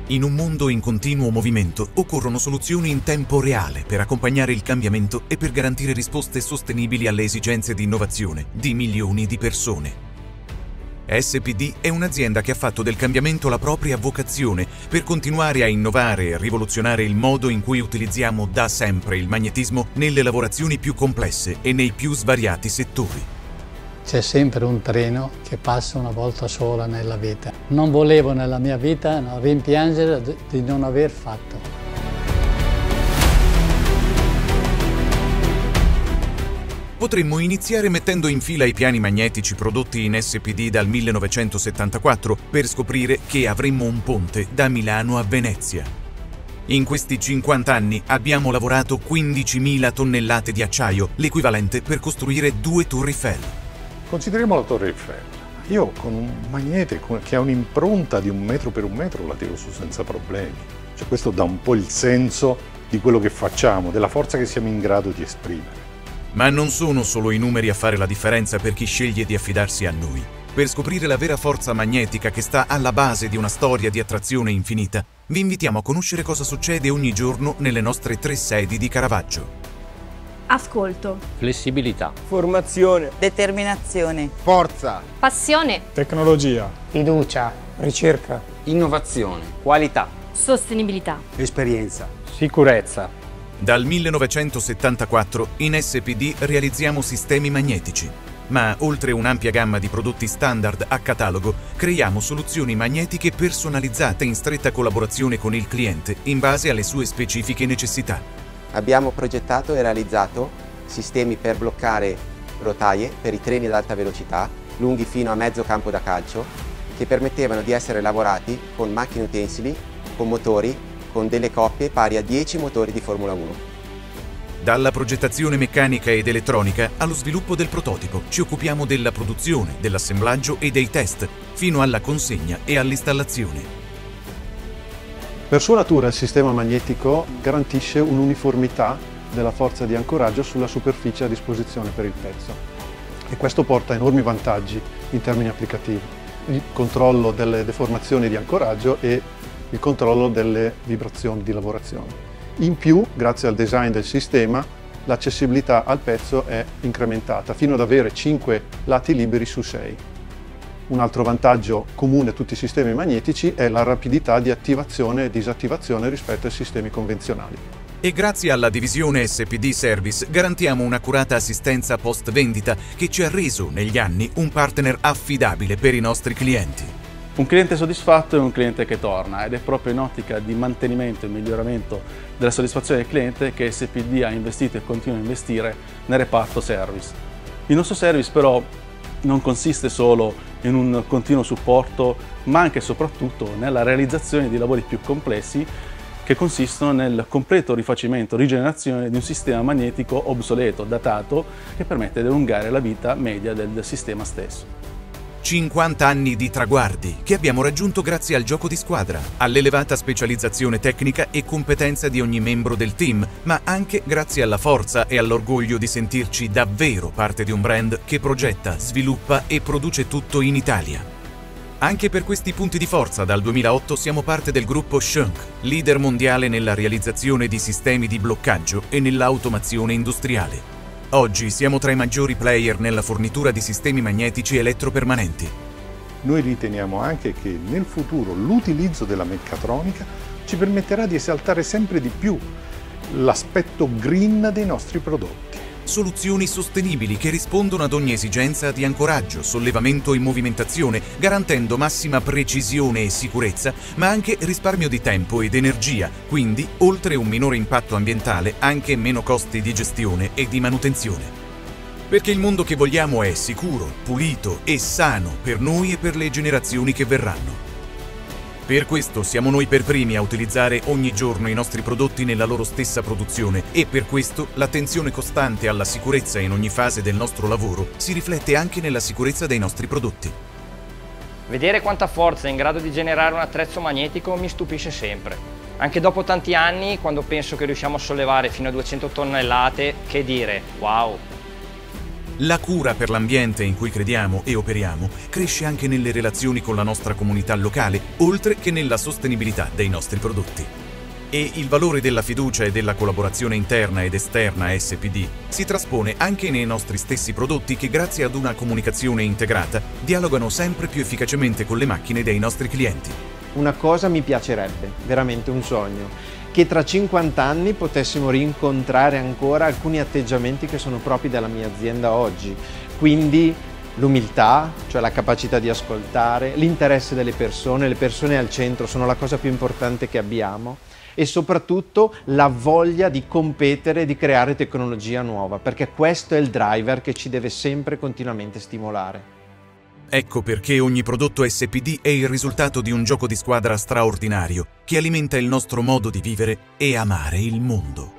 In un mondo in continuo movimento occorrono soluzioni in tempo reale per accompagnare il cambiamento e per garantire risposte sostenibili alle esigenze di innovazione di milioni di persone. SPD è un'azienda che ha fatto del cambiamento la propria vocazione per continuare a innovare e rivoluzionare il modo in cui utilizziamo da sempre il magnetismo nelle lavorazioni più complesse e nei più svariati settori. C'è sempre un treno che passa una volta sola nella vita. Non volevo nella mia vita rimpiangere di non aver fatto. Potremmo iniziare mettendo in fila i piani magnetici prodotti in SPD dal 1974 per scoprire che avremmo un ponte da Milano a Venezia. In questi 50 anni abbiamo lavorato 15.000 tonnellate di acciaio, l'equivalente per costruire 2 Torri Eiffel. Consideriamo la Torre Eiffel. Io con un magnete che ha un'impronta di 1 metro per 1 metro la tiro su senza problemi. Cioè, questo dà un po' il senso di quello che facciamo, della forza che siamo in grado di esprimere. Ma non sono solo i numeri a fare la differenza per chi sceglie di affidarsi a noi. Per scoprire la vera forza magnetica che sta alla base di una storia di attrazione infinita, vi invitiamo a conoscere cosa succede ogni giorno nelle nostre 3 sedi di Caravaggio. Ascolto. Flessibilità. Formazione. Determinazione. Forza. Passione. Tecnologia. Fiducia. Ricerca. Innovazione. Qualità. Sostenibilità. Esperienza. Sicurezza. Dal 1974 in SPD realizziamo sistemi magnetici, ma oltre un'ampia gamma di prodotti standard a catalogo, creiamo soluzioni magnetiche personalizzate in stretta collaborazione con il cliente in base alle sue specifiche necessità. Abbiamo progettato e realizzato sistemi per bloccare rotaie per i treni ad alta velocità, lunghi fino a mezzo campo da calcio, che permettevano di essere lavorati con macchine utensili, con motori, con delle coppie pari a 10 motori di Formula 1. Dalla progettazione meccanica ed elettronica allo sviluppo del prototipo, ci occupiamo della produzione, dell'assemblaggio e dei test, fino alla consegna e all'installazione. Per sua natura il sistema magnetico garantisce un'uniformità della forza di ancoraggio sulla superficie a disposizione per il pezzo e questo porta enormi vantaggi in termini applicativi. Il controllo delle deformazioni di ancoraggio e il controllo delle vibrazioni di lavorazione. In più, grazie al design del sistema, l'accessibilità al pezzo è incrementata fino ad avere 5 lati liberi su 6. Un altro vantaggio comune a tutti i sistemi magnetici è la rapidità di attivazione e disattivazione rispetto ai sistemi convenzionali. E grazie alla divisione SPD Service garantiamo un'accurata assistenza post-vendita che ci ha reso negli anni un partner affidabile per i nostri clienti. Un cliente soddisfatto è un cliente che torna ed è proprio in ottica di mantenimento e miglioramento della soddisfazione del cliente che SPD ha investito e continua a investire nel reparto service. Il nostro service però non consiste solo in un continuo supporto, ma anche e soprattutto nella realizzazione di lavori più complessi che consistono nel completo rifacimento, rigenerazione di un sistema magnetico obsoleto, datato, che permette di allungare la vita media del sistema stesso. 50 anni di traguardi che abbiamo raggiunto grazie al gioco di squadra, all'elevata specializzazione tecnica e competenza di ogni membro del team, ma anche grazie alla forza e all'orgoglio di sentirci davvero parte di un brand che progetta, sviluppa e produce tutto in Italia. Anche per questi punti di forza dal 2008 siamo parte del gruppo Schunk, leader mondiale nella realizzazione di sistemi di bloccaggio e nell'automazione industriale. Oggi siamo tra i maggiori player nella fornitura di sistemi magnetici elettropermanenti. Noi riteniamo anche che nel futuro l'utilizzo della meccatronica ci permetterà di esaltare sempre di più l'aspetto green dei nostri prodotti. Soluzioni sostenibili che rispondono ad ogni esigenza di ancoraggio, sollevamento e movimentazione, garantendo massima precisione e sicurezza, ma anche risparmio di tempo ed energia, quindi, oltre un minore impatto ambientale, anche meno costi di gestione e di manutenzione. Perché il mondo che vogliamo è sicuro, pulito e sano per noi e per le generazioni che verranno. Per questo siamo noi per primi a utilizzare ogni giorno i nostri prodotti nella loro stessa produzione e per questo l'attenzione costante alla sicurezza in ogni fase del nostro lavoro si riflette anche nella sicurezza dei nostri prodotti. Vedere quanta forza è in grado di generare un attrezzo magnetico mi stupisce sempre. Anche dopo tanti anni, quando penso che riusciamo a sollevare fino a 200 tonnellate, che dire, wow! La cura per l'ambiente in cui crediamo e operiamo cresce anche nelle relazioni con la nostra comunità locale, oltre che nella sostenibilità dei nostri prodotti. E il valore della fiducia e della collaborazione interna ed esterna SPD si traspone anche nei nostri stessi prodotti che, grazie ad una comunicazione integrata, dialogano sempre più efficacemente con le macchine dei nostri clienti. Una cosa mi piacerebbe, veramente un sogno, che tra 50 anni potessimo rincontrare ancora alcuni atteggiamenti che sono propri della mia azienda oggi. Quindi l'umiltà, cioè la capacità di ascoltare, l'interesse delle persone, le persone al centro sono la cosa più importante che abbiamo, e soprattutto la voglia di competere e di creare tecnologia nuova, perché questo è il driver che ci deve sempre continuamente stimolare. Ecco perché ogni prodotto SPD è il risultato di un gioco di squadra straordinario che alimenta il nostro modo di vivere e amare il mondo.